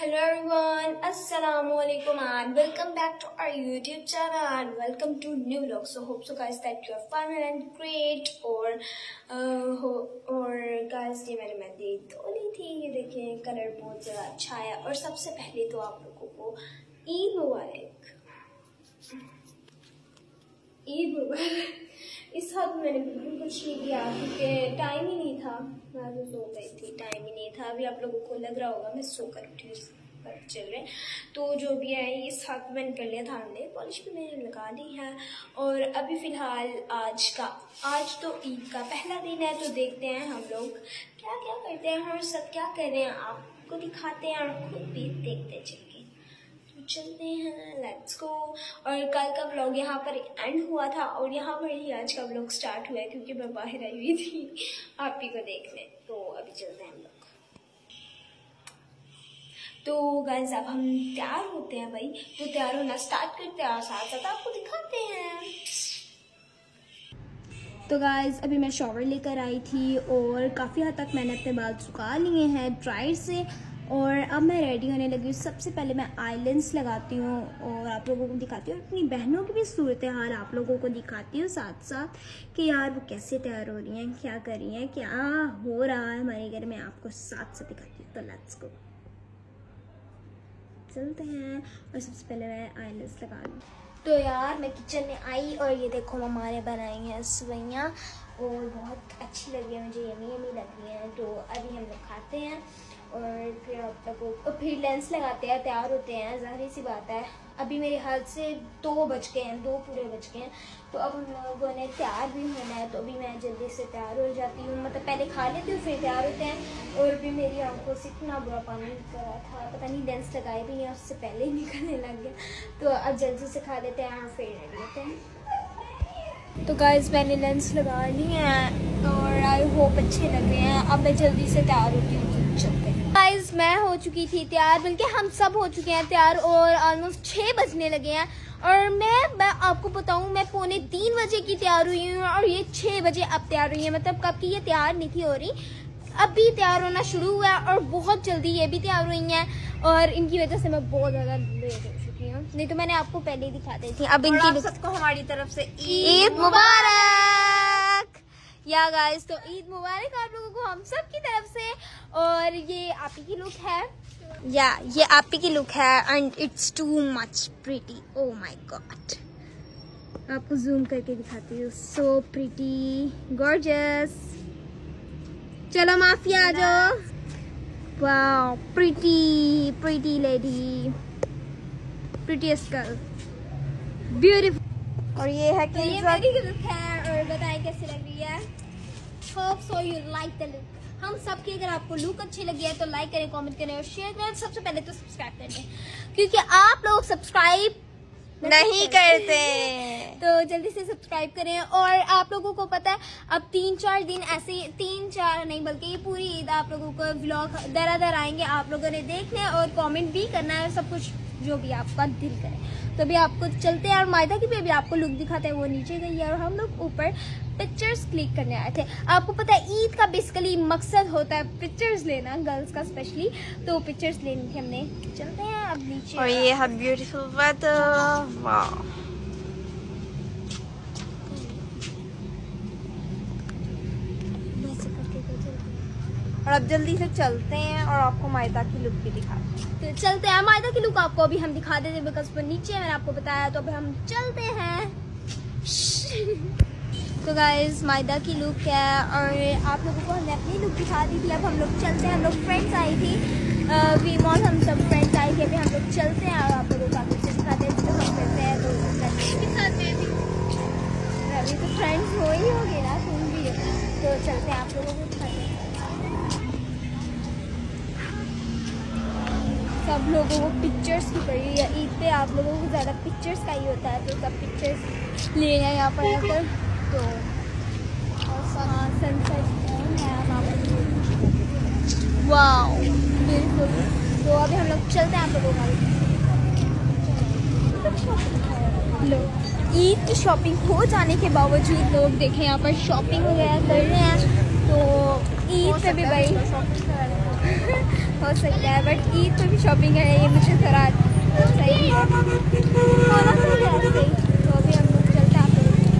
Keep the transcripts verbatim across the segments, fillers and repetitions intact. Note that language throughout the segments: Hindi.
Hello everyone, Assalamu alaikum and welcome back to our YouTube channel and welcome to new vlog. So hope so guys that you are fine and great. और uh, और guys ये मैंने मेहंदी धोली थी, ये देखिए कलर बहुत ज़्यादा अच्छा है। और सबसे पहले तो आप लोगों को ईद मुबारक, ईद मुबारक। इस वक्त मैंने बिल्कुल कुछ नहीं किया क्योंकि टाइम ही नहीं था, मैं तो सो गई थी, टाइम ही नहीं था। अभी आप लोगों को लग रहा होगा मैं सो कर उठी पर चल रहे, तो जो भी है इस वक्त मैंने कर लिया था। हमने पॉलिश भी मैंने लगा ली है और अभी फ़िलहाल आज का आज तो ईद का पहला दिन है, तो देखते हैं हम लोग क्या क्या करते हैं और सब क्या कर रहे हैं, आपको दिखाते हैं और खुद भी देखते चलेंगे। चलते हैं, लेट्स गो। और कल का व्लॉग यहाँ पर एंड हुआ था और यहाँ पर ही आज का व्लॉग स्टार्ट हुआ है क्योंकि मैं बाहर आई हुई थी आप ही को देखने। तो अभी चलते हैं हम लोग। तो गाइस अब हम तैयार होते हैं भाई, तो तैयार होना स्टार्ट करते हैं और साथ साथ आपको दिखाते हैं। तो गाइस अभी मैं शॉवर लेकर आई थी और काफ़ी हद तक मैंने अपने बाल सुखा लिए हैं ड्रायर से और अब मैं रेडी होने लगी हूँ। सबसे पहले मैं आईलेंस लगाती हूँ और आप लोगों को दिखाती हूँ, अपनी बहनों की भी सूरत हाल आप लोगों को दिखाती हूँ साथ साथ कि यार वो कैसे तैयार हो रही हैं, क्या कर रही हैं, क्या हो रहा है हमारे घर में, आपको साथ साथ दिखाती हूँ। तो लेट्स गो, चलते हैं। और सबसे पहले मैं आईलेंस लगा लूँ। तो यार मैं किचन में आई और ये देखो मम्मा ने बनाई हैं सवैयाँ और बहुत अच्छी लगी है मुझे, यमी यमी लग रही हैं। तो अभी हम लोग खाते हैं और फिर अब तक और फिर लेंस लगाते हैं, तैयार होते हैं, ज़ाहिर सी बात है। अभी मेरे हाथ से दो बज गए हैं, दो पूरे बज गए हैं, तो अब हम लोगों ने तैयार भी होना है। तो अभी मैं जल्दी से तैयार हो जाती हूँ, मतलब पहले खा लेती हूँ फिर तैयार होते हैं। और भी मेरी आंखों से इतना बुरा पानी निकल रहा था, पता नहीं लेंस लगाए भी नहीं, उससे पहले ही निकलने लग गया। तो अब जल्दी से खा लेते हैं और फिर रेडी होते हैं। तो गाइस मैंने लेंस लगा ली है और आई होप अच्छे लग रहे हैं। अब मैं जल्दी से तैयार होती हूँ, चलते हैं। गाइस मैं हो चुकी थी तैयार, बल्कि हम सब हो चुके हैं तैयार और ऑलमोस्ट छः बजने लगे हैं। और मैं मैं आपको बताऊं मैं पौने तीन बजे की तैयार हुई हूँ और ये छः बजे अब तैयार हुई है, मतलब कब की ये तैयार नहीं थी हो रही, अभी तैयार होना शुरू हुआ है और बहुत जल्दी ये भी तैयार हुई हैं। और इनकी वजह से मैं बहुत ज़्यादा लेट हो चुकी हूँ, नहीं तो मैंने आपको पहले ही दिखा दी थी। अब इनकी सबको हमारी तरफ से ईद मुबारक। या गाइस तो ईद मुबारक आप लोगों को हम सब की तरफ से। और ये आप ही की लुक है, या ये आप ही की लुक है and it's too much pretty, oh my god. आपको जूम करके दिखाती हूँ, सो प्रीटी गॉर्जियस। चलो माफिया आ जाओ, wow pretty pretty lady, prettiest girl, beautiful. और ये है कि ये मेरी लुक है और बताएं कैसी लग रही है। Hope so you like the look. हम सब की अगर आपको लुक अच्छी लगी है तो लाइक करें, कमेंट करें और शेयर करें। सबसे पहले तो सब्सक्राइब करें क्योंकि आप लोग सब्सक्राइब नहीं करते, तो जल्दी से सब्सक्राइब करें। और आप लोगों को पता है अब तीन चार दिन ऐसे, तीन चार नहीं बल्कि ये पूरी ईद आप लोगों को व्लॉग दर दर आएंगे, आप लोगों ने देखना है और कमेंट भी करना है, सब कुछ जो भी आपका दिल करे। तो अभी आपको चलते हैं और मायदा की भी अभी आपको लुक दिखाते हैं, वो नीचे गई है और हम लोग ऊपर पिक्चर्स क्लिक करने आए थे। आपको पता है ईद का बेसिकली मकसद होता है पिक्चर्स लेना, गर्ल्स का स्पेशली, तो पिक्चर्स लेनी थी हमने। चलते हैं अब नीचे। और ये है ब्यूटीफुल वेदर, वाओ। और अब जल्दी से चलते हैं और आपको मायदा की लुक भी दिखाते हैं। तो चलते हैं, मायदा की लुक आपको अभी हम दिखा देते बिकॉज वो नीचे मैंने आपको बताया, तो अभी हम चलते हैं। तो गाइस मायदा की लुक है और आप लोगों को हमने अपनी लुक दिखा दी थी। अब हम लोग चलते हैं, हम लोग फ्रेंड्स आई थी वी मॉल, हम सब फ्रेंड्स आई थी, अभी हम लोग चलते हैं और आप लोगों को आगे से दिखाते हैं। तो हम करते हैं तो दिखाते हैं अभी तो फ्रेंड्स हो ही हो गए ना, तुम भी, तो चलते हैं आप लोगों को दिखाते हैं। सब लोगों को पिक्चर्स की पड़ी है ईद पे, आप लोगों को ज़्यादा पिक्चर्स का ही होता है, तो सब पिक्चर्स ले रहे हैं यहाँ पर आकर। तो और सनसेट है वहाँ पर, वाओ बिल्कुल। तो अभी हम लोग चलते हैं आप लोगों का। लो ईद की शॉपिंग हो जाने के बावजूद लोग देखें यहाँ पर शॉपिंग वगैरह कर रहे हैं, तो ईद पे भी भाई हो सकता है, बट ईद पर भी शॉपिंग है ये मुझे थोड़ा सही है, होना चाहिए ऐसे ही। तो अभी हम लोग चलते हैं।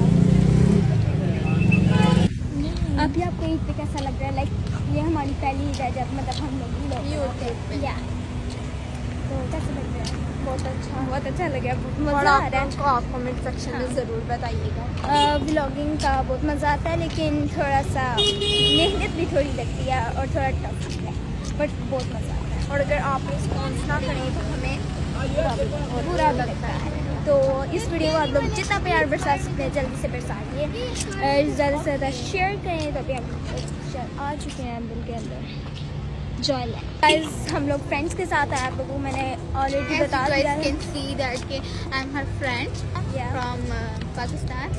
अभी आपको ईद पे कैसा लग रहा है? लाइक ये हमारी पहली ईद है जब मतलब हम लोग ही होते हैं या तो कैसा लग रहा है? बहुत अच्छा, बहुत अच्छा लग रहा है, मज़ा आ रहा है। आपको आप कमेंट सेक्शन में ज़रूर बताइएगा। व्लॉगिंग का बहुत मज़ा आता है, लेकिन थोड़ा सा मेहनत भी थोड़ी लगती है और थोड़ा टफ है, बट बहुत मज़ा आता है। और अगर आप रिस्पॉन्स ना करें तो हमें बुरा भी लगता है। तो इस वीडियो को आप लोग जितना प्यार बरसा सकते हैं जल्दी से बरसाइए, ज़्यादा से ज़्यादा शेयर करें। तो अभी हम लोग आ चुके हैं दिल के अंदर जॉय गाइस। हम लोग फ्रेंड्स के साथ आए, आप लोगों को मैंने ऑलरेडी बता दिया है। कैन सी दैट के I am her friend from Pakistan.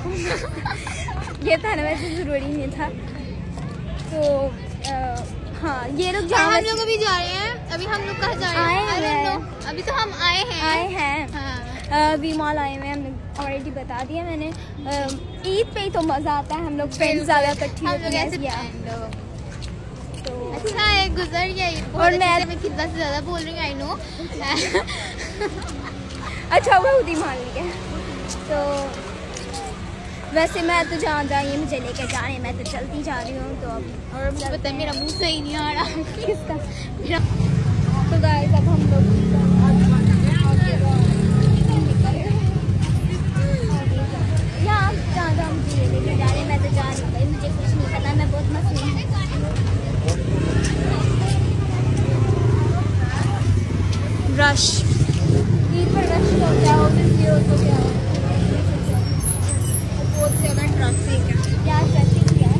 ये था ना, वैसे ज़रूरी नहीं था। तो आ, हाँ ये लोग जहाँ हम लोग अभी जा रहे हैं। अभी हम लोग कहाँ जा रहे हैं? आए हैं, अभी तो हम आए हैं आए हैं हाँ। वी मॉल आए हुए हैं, हमने ऑलरेडी बता दिया मैंने। ईद पे ही तो मज़ा आता है, हम लोग फ्रेंड्स ज़्यादा इकट्ठी होते हैं। तो अच्छा है, गुजर गया। और मैं मैं कितना से ज़्यादा बोल रही हूँ, आई नो। अच्छा हुआ खुद ही मान लिया। तो वैसे मैं तो जहाँ जा रही हूँ मुझे लेके जा रहे हैं, मैं तो चलती जा रही हूँ। तो अब और मुझे पता है मेरा मुँह सही नहीं आ रहा। किसका? तो गाइस अब हम लोग यहाँ जहाँ जहाँ मुझे लेके जा रहे हैं, मैं तो जा रही हूँ, मुझे कुछ नहीं पता, मैं बहुत मस्त नहीं हूँ। रश ईद पर रश हो क्या हो, हो तो क्या हो, बहुत ज़्यादा ट्रैफिक है। क्या ट्रैफिक है।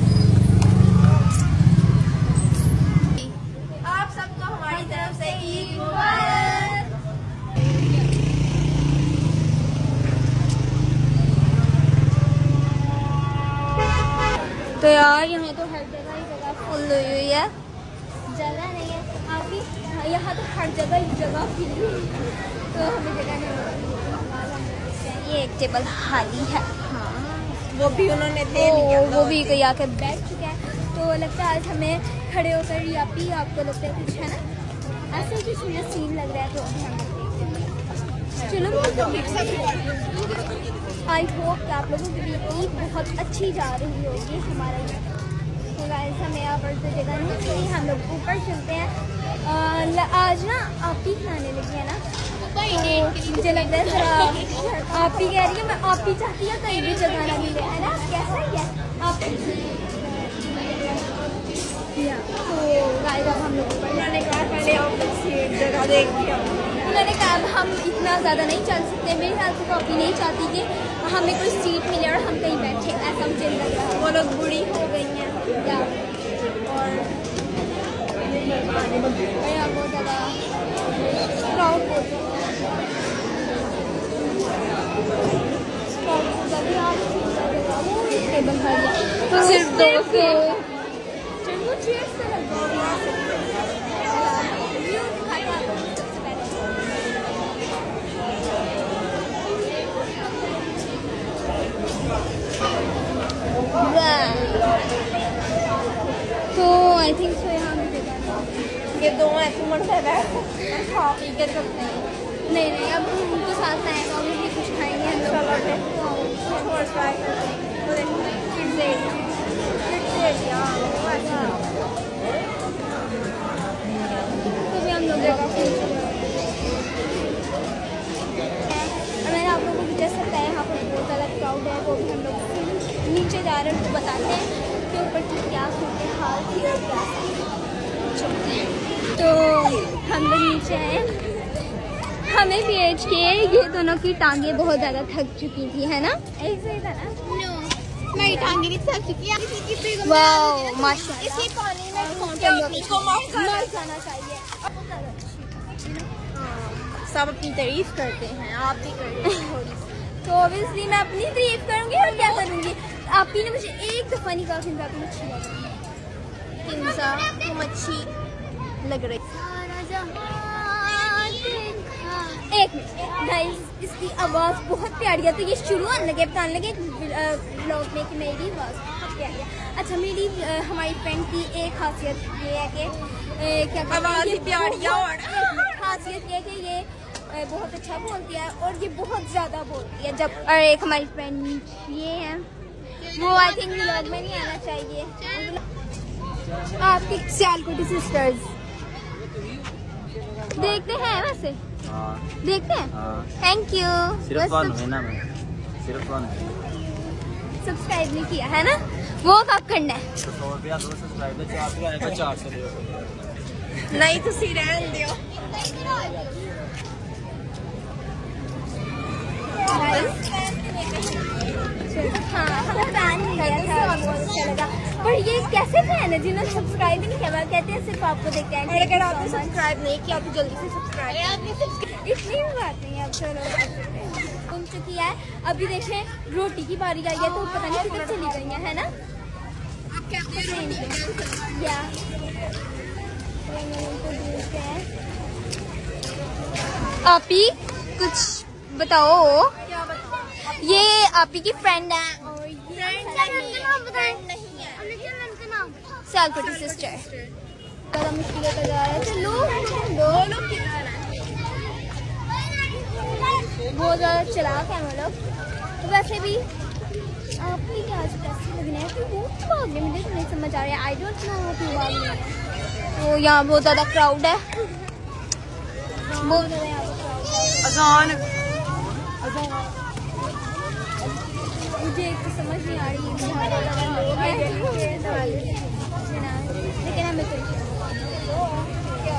आप सबको हमारी तरफ से ईद मुबारक। तो यार यहाँ तो हर जगह ही जगह फुल हुई हुई है। जगह नहीं है आप ही, यहाँ तो हर जगह ही जगह फिरी हुई है, तो हमें जगह नहीं मिली। ये एक टेबल खाली है, हाँ वो भी उन्होंने दे ओ, लिया। वो भी कोई आके बैठ चुका है। तो लगता है आज हमें खड़े होकर या भी आपको लगता है कुछ है ना ऐसे कुछ मुझे सीन लग रहा है। तो अभी हम चलो आई होप कि आप लोगों की भी ईद बहुत अच्छी जा रही होगी। हमारा तो गाइस हमें यहाँ पर तो जगह नहीं चाहिए, हम लोग ऊपर चलते हैं। आ, आज ना आप ही खाने लगी है ना, तो मुझे लग रहा है जरा आप ही कह रही है, मैं आप ही चाहती है कहीं भी जगह ना मिले, है ना? कैसा ही है आप तो गाइस अब हम लोग उन्होंने कहा पहले आप जगह देखिए। उन्होंने कहा अब हम इतना ज़्यादा नहीं चल सकते। मेरे ख्याल से कॉपी नहीं चाहती कि हमें कोई सीट मिले और हम कहीं बैठे, ऐसा मुझे लग रहा है। वो लोग बूढ़ी हो गई हैं या और यहाँ बहुत ज़्यादा क्राउड बहुत टेबल खाली तो सिर्फ दो से चलो चेयर से लग तो आई थिंक सो यहाँ भी ये दो ऐसे मरते हैं खा पी के चलते हैं। नहीं नहीं अब हम उनको साथ आएगा और भी कुछ खाएंगे हम लोग। और ट्राई करते हैं किड्स एरिया किड्स एरिया तो भी हम लोग मैंने आप लोगों को जैसा बताया यहाँ पर बहुत ज़्यादा क्राउड है। वो भी हम लोग नीचे जा रहे हैं, उनको बताते हैं कि ऊपर की क्या सूरत हाल थी और क्या तो हम लोग नीचे हैं। हमें भी एज के ये दोनों की टांगे बहुत ज़्यादा थक चुकी थी, है ना? ऐसे ही था ना? नो मेरी टांगे नहीं थक चुकी है। वाओ माशाल्लाह, इसी पानी में मर जाना चाहिए। सब अपनी तारीफ करते हैं, आप भी करिए थोड़ी। तो ऑब्वियसली मैं अपनी तारीफ करूंगी और क्या करूंगी। आप ही ने मुझे एक दफ़ा नहीं कहा कि तुम अच्छी लग रही है। किंजा तुम अच्छी लग रही। एक मिनट गाइस, इसकी आवाज़ बहुत प्यारी है। तो ये शुरू आने लगे बताने लगे ब्लॉग में कि मेरी आवाज़ बहुत क्या है। अच्छा मेरी हमारी फ्रेंड की एक खासियत ये है कि क्या आवाज़ ही प्यारी और खासियत ये है कि ये बहुत अच्छा बोलती है और ये बहुत ज़्यादा बोलती है। जब और एक हमारी फ्रेंड ये है, वो आई थिंक व्लॉग में नहीं आना चाहिए। आपकी सियालकोटी सिस्टर्स देखते हैं वैसे? हाँ। देखते हैं। Thank you. सिर्फ वन है ना, मैं सिर्फ वन सब्सक्राइब नहीं किया है ना, वो कब करना है? सौ रुपया दो सब्सक्राइब है, चार रुपया आएगा, चार सौ दो नहीं तो सी रहन दियो। हाँ हमें फैन मिला था, बहुत अच्छा लगा। पर ये कैसे फैन है जिन्होंने सब्सक्राइब ही नहीं किया? कहते हैं सिर्फ आपको देखते हैं। अगर आपने सब्सक्राइब नहीं किया तो जल्दी से सब्सक्राइब। इतनी भी बात नहीं है। अब चलो घूम चुकी है, अभी देखें रोटी की बारी आई है तो पता नहीं कितनी चली गई है, है ना? या आपी कुछ बताओ। क्या बताओ? ये आपी की फ्रेंड है और ये सियालकोटी सिस्टर। ज़्यादा मुश्किल होता जा रहा है। चलो दो लोग बहुत ज़्यादा चलाक है हम लोग। वैसे भी आपकी क्या आज पैसे लगने हैं कि वो भाग रहे, मुझे तो नहीं समझ आ रहा है। आई डोंट नो वो क्यों भाग रहे हैं। तो यहाँ बहुत ज़्यादा क्राउड है, बहुत ज़्यादा यहाँ पर क्राउड है। अजान मुझे एक तो समझ नहीं आ रही है लोग हैं लेकिन हमें तो क्या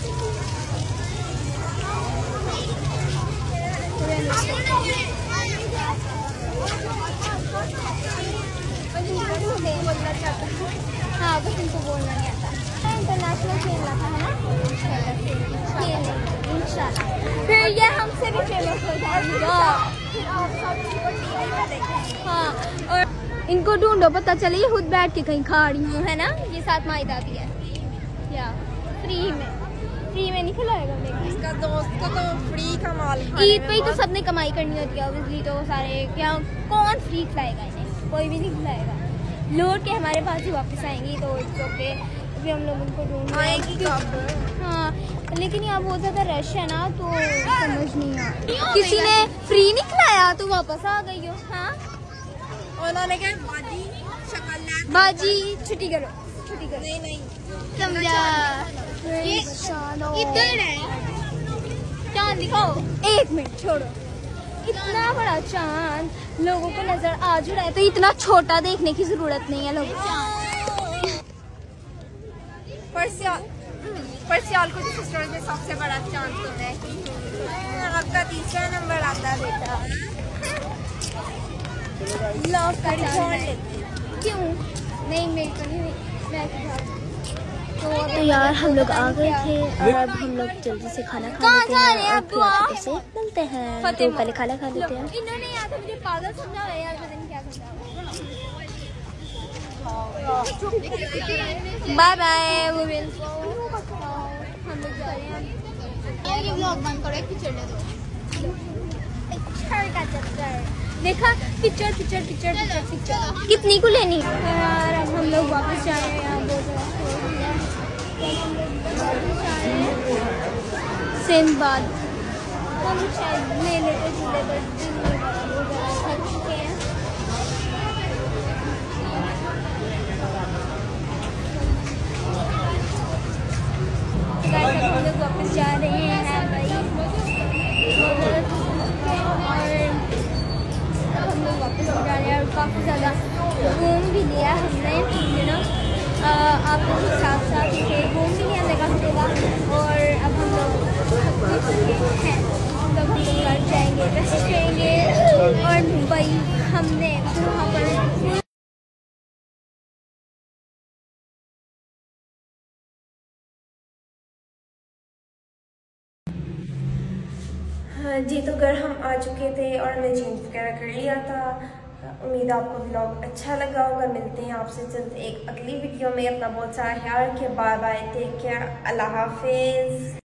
हाँ बस इनको बोलना नहीं आता। इंटरनेशनल खेलना था है ना, खेलने इंशाल्लाह फिर ये हमसे भी फेमस हो जाएगा। हाँ और इनको ढूंढो, पता चले ये खुद बैठ के कहीं खा रही हूँ, है ना? ये साथ मायदा भी है या फ्री में, फ्री में नहीं खिलाएगा लेकिन इसका दोस्त को तो फ्री का माल। ईद पे ही तो सबने कमाई करनी होती है ऑब्वियसली, तो सारे क्या कौन फ्री खिलाएगा इन्हें? कोई भी नहीं खिलाएगा। लौट के हमारे पास ही वापस आएंगी तो ओके, अभी हम लोग उनको ढूंढ रहे हैं। हाँ लेकिन यहाँ बहुत ज़्यादा रश है ना तो समझ नहीं आ रहा। किसी ने फ्री नहीं खिलाया तो वापस आ गई हो। हाँ उन्होंने कहा बाजी शक्ल बाजी छुट्टी करो, छुट्टी करो। नहीं नहीं समझा। ये इधर है चांद दिखाओ, एक मिनट छोड़ो। इतना बड़ा चांद लोगों को नजर आ रहा है तो इतना छोटा देखने की जरूरत नहीं है लोगों को। पर सियालकोटी सिस्टर्स में सबसे बड़ा चांस तो है आपका तीसरा नंबर आता है बेटा। लव का चांस क्यों नहीं? मेरी को नहीं, मैं तो, तो यार हम लोग आ गए थे और अब हम लोग जल्दी से खाना खा लेते हैं और फिर आपको से मिलते हैं। तो पहले खाना खा लेते हैं। इन्होंने यहाँ पे मुझे पागल समझा है यार, पता नहीं क्या समझा। बाय बाय, वो विल हम लोग जा रहे हैं। ये व्लॉग बंद करो, एक पिक्चर ले दो। पिक्चर का चक्कर देखा, picture picture picture picture picture कितनी को लेनी यार? अब हम लोग वापस जा रहे हैं। यहाँ बहुत सिंदबाद हम शायद ले लेते झूले पर, थक चुके हैं। हम लोग वापस जा रहे हैं भाई, और हम लोग वापस जा रहे हैं और काफ़ी ज़्यादा घूम भी लिया हमने, यू नो आप लोग के साथ साथ थे, घूम भी लिया हमने काफ़ी जगह। और अब हम लोग थक चुके हैं, तब हम लोग घर जाएंगे, रेस्ट करेंगे। और मुंबई हमने वहाँ पर जी तो घर हम आ चुके थे और हमने चेंज वगैरह कर लिया था। उम्मीद है आपको व्लॉग अच्छा लगा होगा। मिलते हैं आपसे जल्द एक अगली वीडियो में। अपना बहुत सारा ख्याल रखिए। बाय बाय, टेक केयर, अल्लाह हाफिज़।